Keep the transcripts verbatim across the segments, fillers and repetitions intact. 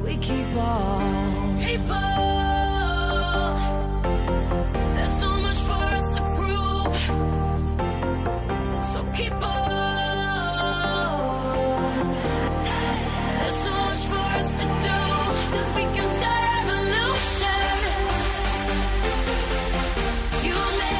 we keep on. People, there's so much for us to prove. So keep on. There's so much for us to do. 'Cause we can start a revolution. You and me.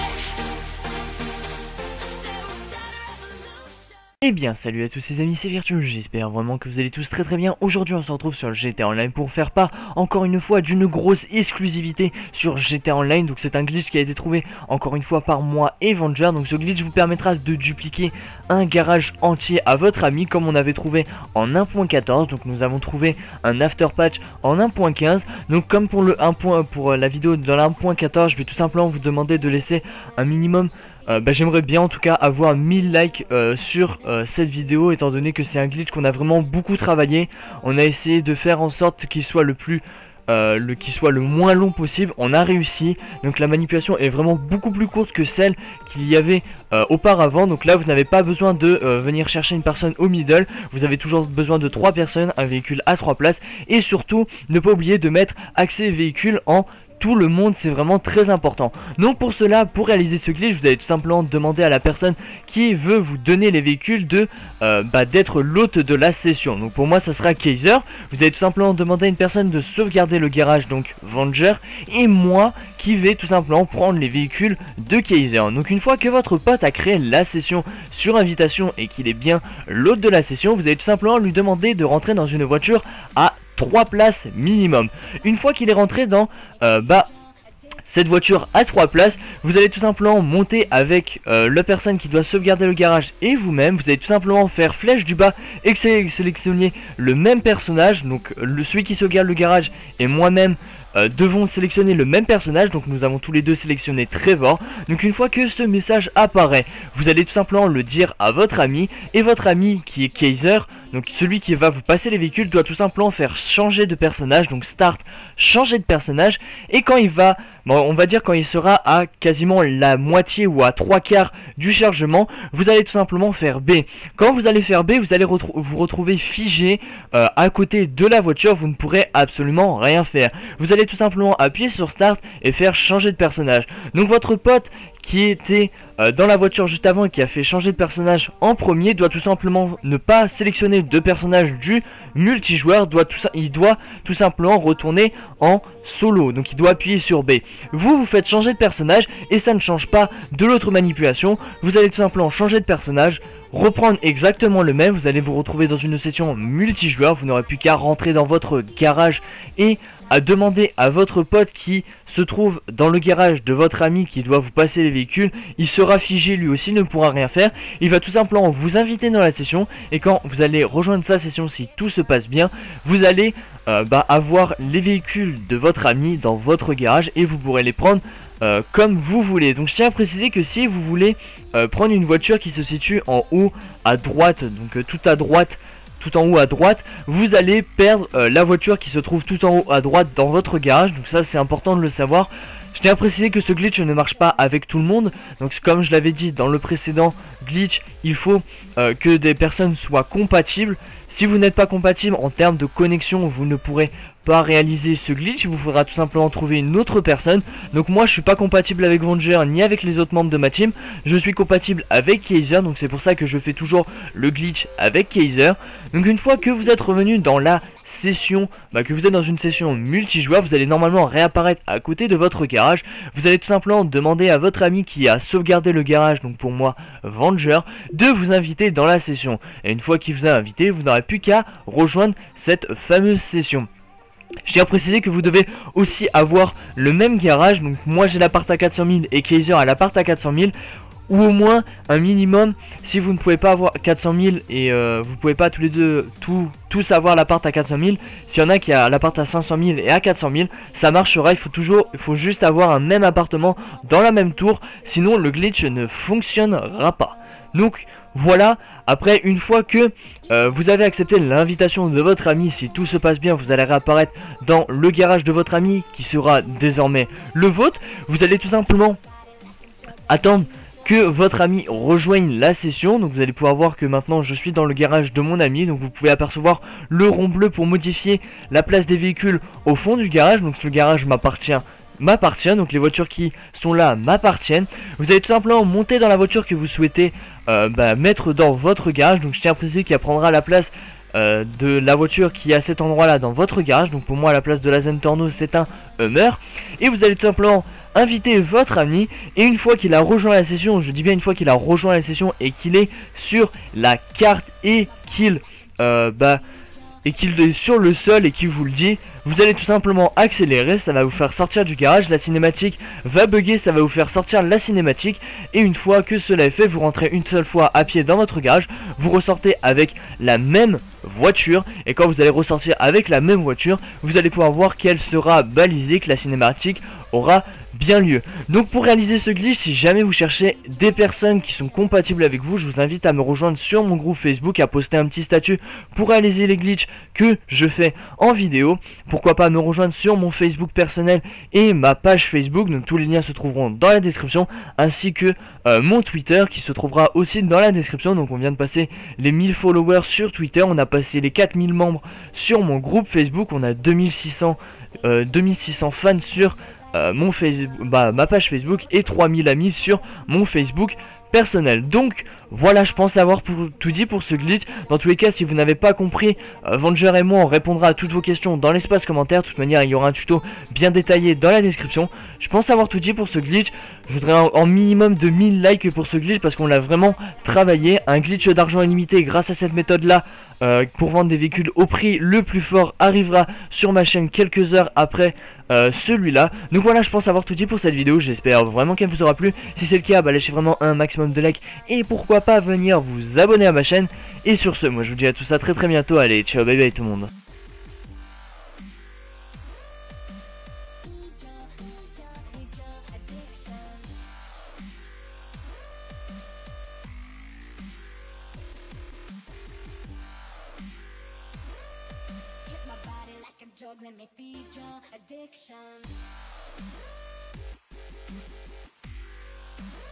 I said we'll start a revolution. Eh bien salut à tous les amis, c'est Virtual, j'espère vraiment que vous allez tous très très bien. Aujourd'hui on se retrouve sur le G T A Online pour faire part encore une fois d'une grosse exclusivité sur G T A Online. Donc c'est un glitch qui a été trouvé encore une fois par moi et Venger. Donc ce glitch vous permettra de dupliquer un garage entier à votre ami comme on avait trouvé en un point quatorze. Donc nous avons trouvé un after patch en un point quinze. Donc comme pour le un point, pour la vidéo dans l'un point quatorze, je vais tout simplement vous demander de laisser un minimum Euh, bah, j'aimerais bien en tout cas avoir mille likes euh, sur euh, cette vidéo, étant donné que c'est un glitch qu'on a vraiment beaucoup travaillé. On a essayé de faire en sorte qu'il soit le plus euh, le qu'il soit le moins long possible. On a réussi, donc la manipulation est vraiment beaucoup plus courte que celle qu'il y avait euh, auparavant. Donc là vous n'avez pas besoin de euh, venir chercher une personne au middle, vous avez toujours besoin de trois personnes, un véhicule à trois places, et surtout ne pas oublier de mettre accès véhicule en tout le monde, c'est vraiment très important. Donc pour cela, pour réaliser ce glitch, vous allez tout simplement demander à la personne qui veut vous donner les véhicules de euh, bah, d'être l'hôte de la session. Donc pour moi ça sera Kaiser. Vous allez tout simplement demander à une personne de sauvegarder le garage, donc Venger, et moi qui vais tout simplement prendre les véhicules de Kaiser. Donc une fois que votre pote a créé la session sur invitation et qu'il est bien l'hôte de la session, vous allez tout simplement lui demander de rentrer dans une voiture à trois places minimum. Une fois qu'il est rentré dans euh, bah cette voiture à trois places, vous allez tout simplement monter avec euh, la personne qui doit sauvegarder le garage et vous-même. Vous allez tout simplement faire flèche du bas et sélectionner le même personnage. Donc le, celui qui sauvegarde le garage et moi-même euh, devons sélectionner le même personnage. Donc nous avons tous les deux sélectionné Trevor. Donc une fois que ce message apparaît, vous allez tout simplement le dire à votre ami, et votre ami qui est Kaiser, donc celui qui va vous passer les véhicules, doit tout simplement faire changer de personnage. Donc start, changer de personnage, et quand il va, bon, on va dire quand il sera à quasiment la moitié ou à trois quarts du chargement, vous allez tout simplement faire B. Quand vous allez faire B, vous allez retrou vous retrouver figé euh, à côté de la voiture, vous ne pourrez absolument rien faire. Vous allez tout simplement appuyer sur start et faire changer de personnage. Donc votre pote qui était euh, dans la voiture juste avant et qui a fait changer de personnage en premier doit tout simplement ne pas sélectionner deux personnages du multijoueur, doit tout ça, il doit tout simplement retourner en solo. Donc il doit appuyer sur B. Vous vous faites changer de personnage et ça ne change pas de l'autre manipulation. Vous allez tout simplement changer de personnage, reprendre exactement le même, vous allez vous retrouver dans une session multijoueur. Vous n'aurez plus qu'à rentrer dans votre garage et à demander à votre pote qui se trouve dans le garage de votre ami qui doit vous passer les véhicules. Il sera figé, lui aussi ne pourra rien faire. Il va tout simplement vous inviter dans la session, et quand vous allez rejoindre sa session, si tout se passe bien, vous allez euh, bah, avoir les véhicules de votre ami dans votre garage et vous pourrez les prendre Euh, comme vous voulez. Donc je tiens à préciser que si vous voulez euh, prendre une voiture qui se situe en haut à droite, donc euh, tout à droite, tout en haut à droite, vous allez perdre euh, la voiture qui se trouve tout en haut à droite dans votre garage. Donc ça c'est important de le savoir. Je tiens à préciser que ce glitch ne marche pas avec tout le monde. Donc comme je l'avais dit dans le précédent glitch, il faut euh, que des personnes soient compatibles. Si vous n'êtes pas compatible en termes de connexion, vous ne pourrez pas réaliser ce glitch. Il vous faudra tout simplement trouver une autre personne. Donc moi je suis pas compatible avec Venger ni avec les autres membres de ma team. Je suis compatible avec Kaiser, donc c'est pour ça que je fais toujours le glitch avec Kaiser. Donc une fois que vous êtes revenu dans la session, bah, que vous êtes dans une session multijoueur, vous allez normalement réapparaître à côté de votre garage. Vous allez tout simplement demander à votre ami qui a sauvegardé le garage, donc pour moi Venger, de vous inviter dans la session. Et une fois qu'il vous a invité, vous n'aurez plus qu'à rejoindre cette fameuse session. Je tiens à préciser que vous devez aussi avoir le même garage. Donc moi j'ai l'appart à quatre cent mille et Kaiser a l'appart à quatre cent mille, ou au moins un minimum. Si vous ne pouvez pas avoir quatre cent mille et euh, vous pouvez pas tous les deux tout, tous avoir l'appart à quatre cent mille, s'il y en a qui a l'appart à cinq cent mille et à quatre cent mille, ça marchera. Il faut toujours, il faut juste avoir un même appartement dans la même tour, sinon le glitch ne fonctionnera pas. Donc voilà, après une fois que euh, vous avez accepté l'invitation de votre ami, si tout se passe bien, vous allez réapparaître dans le garage de votre ami qui sera désormais le vôtre. Vous allez tout simplement attendre que votre ami rejoigne la session. Donc vous allez pouvoir voir que maintenant je suis dans le garage de mon ami. Donc vous pouvez apercevoir le rond bleu pour modifier la place des véhicules au fond du garage. Donc le garage m'appartient m'appartient, donc les voitures qui sont là m'appartiennent. Vous allez tout simplement monter dans la voiture que vous souhaitez euh, bah, mettre dans votre garage. Donc je tiens à préciser qu'elle prendra la place euh, de la voiture qui est à cet endroit là dans votre garage. Donc pour moi, à la place de la Zentorno, c'est un Hummer. Et vous allez tout simplement inviter votre ami, et une fois qu'il a rejoint la session, je dis bien une fois qu'il a rejoint la session et qu'il est sur la carte et qu'il euh, bah et qu'il est sur le sol et qu'il vous le dit, vous allez tout simplement accélérer, ça va vous faire sortir du garage, la cinématique va bugger, ça va vous faire sortir la cinématique, et une fois que cela est fait, vous rentrez une seule fois à pied dans votre garage, vous ressortez avec la même voiture, et quand vous allez ressortir avec la même voiture, vous allez pouvoir voir qu'elle sera balisée, que la cinématique aura bien lieu. Donc pour réaliser ce glitch, si jamais vous cherchez des personnes qui sont compatibles avec vous, je vous invite à me rejoindre sur mon groupe Facebook, à poster un petit statut pour réaliser les glitches que je fais en vidéo. Pourquoi pas me rejoindre sur mon Facebook personnel et ma page Facebook, donc tous les liens se trouveront dans la description, ainsi que euh, mon Twitter qui se trouvera aussi dans la description. Donc on vient de passer les mille followers sur Twitter, on a passé les quatre mille membres sur mon groupe Facebook, on a deux mille six cents, euh, deux mille six cents fans sur Euh, mon Facebook, bah, ma page Facebook, et trois mille amis sur mon Facebook personnel. Donc voilà, je pense avoir pour, tout dit pour ce glitch. Dans tous les cas, si vous n'avez pas compris, euh, Venger et moi on répondra à toutes vos questions dans l'espace commentaire. De toute manière, il y aura un tuto bien détaillé dans la description. Je pense avoir tout dit pour ce glitch. Je voudrais un, un minimum de mille likes pour ce glitch parce qu'on l'a vraiment travaillé. Un glitch d'argent illimité grâce à cette méthode là euh, pour vendre des véhicules au prix le plus fort arrivera sur ma chaîne quelques heures après euh, celui-là. Donc voilà, je pense avoir tout dit pour cette vidéo. J'espère vraiment qu'elle vous aura plu. Si c'est le cas, bah, lâchez vraiment un maximum de likes et pourquoi pas venir vous abonner à ma chaîne. Et sur ce, moi je vous dis à tout ça très très bientôt. Allez, ciao, bye bye tout le monde. Hit my body like a drug, let me feed your addiction.